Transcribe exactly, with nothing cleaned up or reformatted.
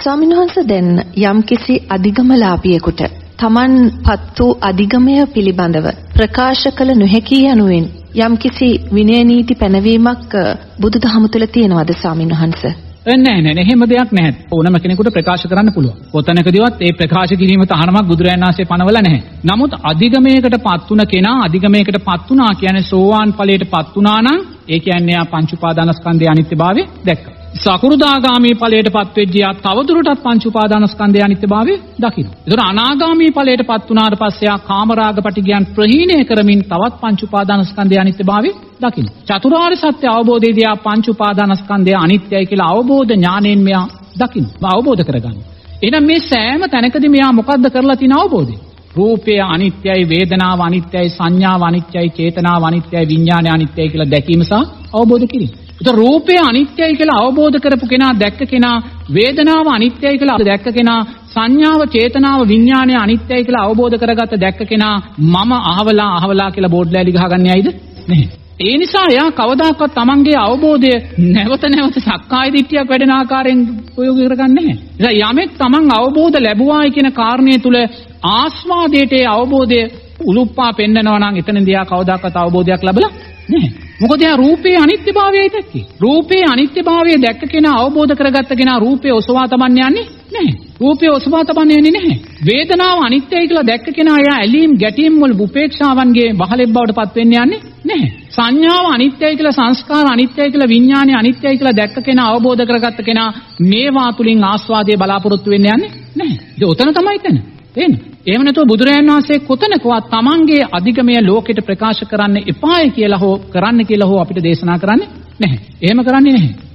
ස්වාමීන් වහන්සේ දැන් යම්කිසි අධිගමලාභියෙකුට තමන් පත් වූ අධිගමය පිළිබඳව ප්‍රකාශ කළ නොහැකි යනුවෙන් යම්කිසි විනය නීති පැනවීමක් බුදුදහම තුළ තියෙනවද ස්වාමීන් වහන්සේ? නැහැ නැහැ එහෙම දෙයක් නැහැ. ඕනම කෙනෙකුට ප්‍රකාශ කරන්න පුළුවන්. කොතැනකදීවත් ඒ ප්‍රකාශ කිරීම තහනමක් බුදුරජාණන් වහන්සේ පනවලා නැහැ. නමුත් අධිගමයකට පත් වුණ කෙනා අධිගමයකට පත් වුණා කියන්නේ සෝවාන් ඵලයට පත් වුණා නම් ඒ කියන්නේ යා පංච උපාදානස්කන්ධයේ අනිත්‍යභාවය දැක්කා. සකෘදාගාමී ඵලයට පත් වෙච්චිය තවදුරටත් පංච උපාදානස්කන්ධයේ අනිත්‍යභාවය දකින්න. ඒතර අනාගාමී ඵලයට පත් වුණාට පස්සේ ආ කාමරාග පටිගයන් ප්‍රහීණය කරමින් තවත් පංච උපාදානස්කන්ධයේ අනිත්‍යභාවය දකින්න. චතුරාර්ය සත්‍ය අවබෝධයේදී ආ පංච උපාදානස්කන්ධය අනිත්‍යයි කියලා අවබෝධ ඥාණයෙන් මෙයා දකින්න. අවබෝධ කරගන්න. එහෙනම් මේ සෑම තැනකදී මෙයා මොකද්ද කරලා තියෙන අවබෝධය? රූපය අනිත්‍යයි, වේදනාව අනිත්‍යයි, සංඥාව අනිත්‍යයි, චේතනාව අනිත්‍යයි, විඥානය අනිත්‍යයි කියලා දැකීම සහ අවබෝධ කිරීම. ඒතර රූපය අනිත්‍යයි කියලා අවබෝධ කරපු කෙනා දැක්ක කෙනා, වේදනාව අනිත්‍යයි කියලා දැක්ක කෙනා, සංඥාව චේතනාව විඥානය අනිත්‍යයි කියලා අවබෝධ කරගත්ත දැක්ක කෙනා මම අහවලා අහවලා කියලා බෝඩ් ලෑලි ගහගන්නේ ඇයිද? නැහැ. ඒ නිසා එයා කවදාකවත් තමන්ගේ අවබෝධය නැවත නැවත සක්කාය දිට්ඨියක් වැඩෙන ආකාරයෙන් ප්‍රයෝග කරගන්නේ නැහැ. යමෙක් තමන් අවබෝධ ලැබුවායි කියන කාරණේ තුල ආස්වාදයට ඒ අවබෝධය උලුප්පා පෙන්නනවා නම් එතනදී එයා කවදාකවත් අවබෝධයක් ලැබලා නැහැ. මොකද එයා රූපේ අනිත්‍යභාවයයි දැක්කේ. රූපේ අනිත්‍යභාවය දැක්ක කෙනා අවබෝධ කරගත්ත කෙනා රූපේ ඔසවා තබන්න යන්නේ නැහැ. රූපේ ඔසවා තබන්න යන්නේ නැහැ. වේදනාව අනිත්‍යයි කියලා දැක්ක කෙනා එයා ඇලීම් ගැටීම් වල උපේක්ෂාවන්ගේ වහලෙක් බවට පත් වෙන්න යන්නේ නැහැ. සංඥාව අනිත්‍යයි කියලා, සංස්කාර අනිත්‍යයි කියලා, විඥානය අනිත්‍යයි කියලා දැක්ක කෙනා අවබෝධ කරගත්ත කෙනා මේවා තුලින් ආස්වාදයේ බලාපොරොත්තු වෙන්න යන්නේ නැහැ. ඒක උතන තමයි තැන. තේරෙනවද? එහෙම නැතුව බුදුරජාණන් වහන්සේ කොතනකවත් තමන්ගේ අධිගමය ලෝකෙට ප්‍රකාශ කරන්න එපායි කියලා හෝ කරන්න කියලා හෝ අපිට දේශනා කරන්නේ නැහැ. එහෙම කරන්නේ නැහැ.